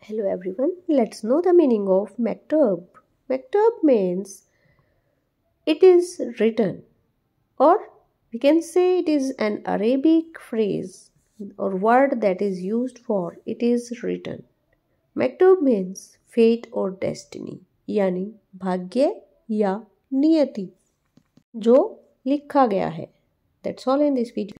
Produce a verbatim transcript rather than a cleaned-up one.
Hello everyone, let's know the meaning of Maktub. Maktub means it is written, or we can say it is an Arabic phrase or word that is used for it is written. Maktub means fate or destiny, यानी भाग्य या नियति जो लिखा गया है. That's all in this video.